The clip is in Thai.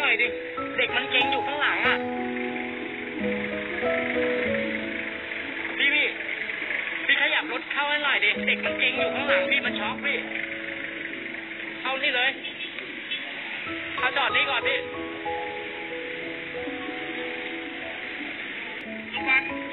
อยดิเด็กมันเก่งอยู่ข้างหลังอ่ะพี่ขยับรถเข้าให้หน่อยดิเด็กมันเก่งอยู่ข้างหลังพี่มันช็อกพี่เข้านี่เลยเอาจอดนี่ก่อนพี่